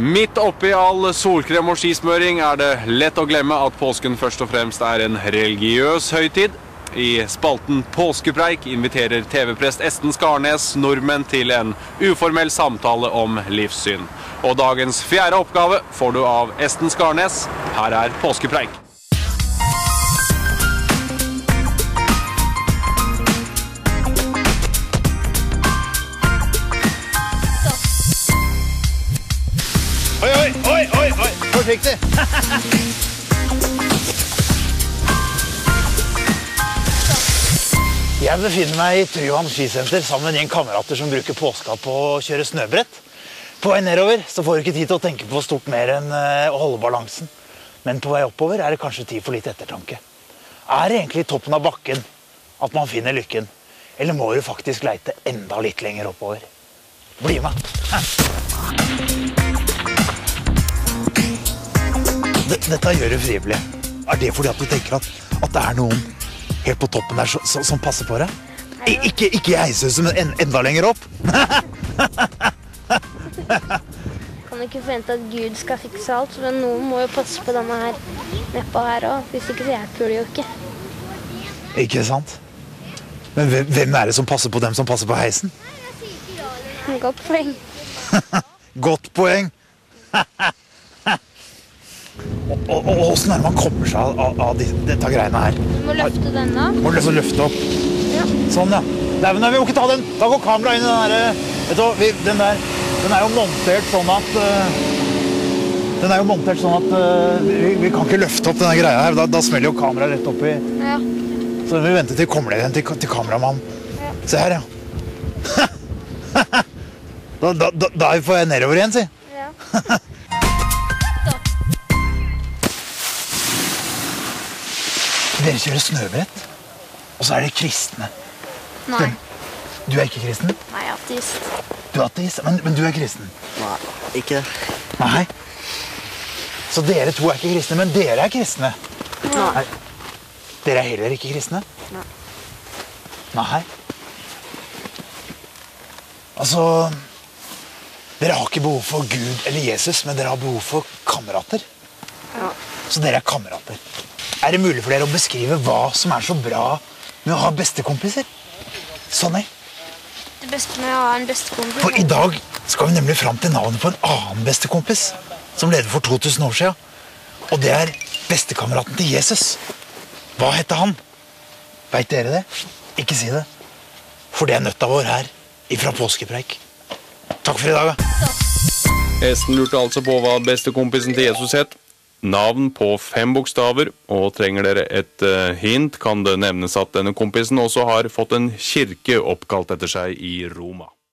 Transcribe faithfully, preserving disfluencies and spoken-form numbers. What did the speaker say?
Midt oppi all solkrem og skismøring er det lett å glemme at påsken først og fremst er en religiøs høytid. I spalten Påskepreik inviterer T V-prest Esten Skarnes nordmenn til en uformell samtale om livssyn. Og dagens fjerde oppgave får du av Esten Skarnes. Her er Påskepreik. Oi, oi, oi, oi, oi, forsiktig. Jeg befinner meg i Tryvann skisenter sammen med en kamerater som bruker påska på å kjøre snøbrett. På vei nedover så får du ikke tid til å tenke på stort mer enn å holde balansen. Men på vei oppover er det kanskje tid for litt ettertanke. Er det egentlig i toppen av bakken at man finner lykken? Eller må du faktisk leite enda litt lenger oppover? Bli med! Dette gjør du frivillig. Er det fordi at du tenker at, at det er noen helt på toppen der som, som passer på deg? I, ikke, ikke i Heishuset, men en, enda lenger opp? Kan ikke forvente at Gud skal fikse alt, men noen må jo passe på denne her nedpå her også. Hvis ikke så hjelper det jo ikke. Ikke sant? Men hvem er det som passer på dem som passer på heisen? Godt poeng. Godt poeng! Og, og, og hvordan er det man kommer seg av, av, av dette greiene her? Du må løfte den da. Må løfte, løfte opp. Ja. Sånn, ja. Nei, men vi må ikke ta den. Da går kameraet inn i den der. Vet du, vi, den der, den er jo montert sånn at... Uh, den er jo montert sånn at uh, vi, vi kan ikke løfte opp denne greia her. Da, da smeller jo kameraet rett opp i... Ja. Så vi venter til kommer det igjen til, til kameramann. Ja. Se her, ja. da, da, da, da får jeg nedover igjen, si. Ja. Dere kjører snøbrett, og så er det kristne. Nei. Du er ikke kristen? Nei, jeg er ateist. Du er ateist, men, men du er kristen? Nei, ikke det. Nei. Så dere to er ikke kristne, men dere er kristne? Nei. Dere er heller ikke kristne? Nei. Nei. Altså, dere har ikke behov for Gud eller Jesus, men dere har behov for kamerater. Ja. Så dere er kamerater. Er det mulig for dere å beskrive hva som er så bra med å ha bestekompiser? Sonny? Det beste med å ha en bestekompis. For i dag skal vi nemlig fram til navnet på en annen bestekompis som levde for to tusen år siden. Og det er bestekameraten til Jesus. Hva heter han? Vet dere det? Ikke si det. For det er nøtta vår her ifra Påskepreik. Takk for i dag. Esten lurte altså på hva bestekompisen til Jesus het. Navn på fem bokstaver, og trenger dere et uh, hint, kan det nevnes at denne kompisen også har fått en kirke oppkalt etter seg i Roma.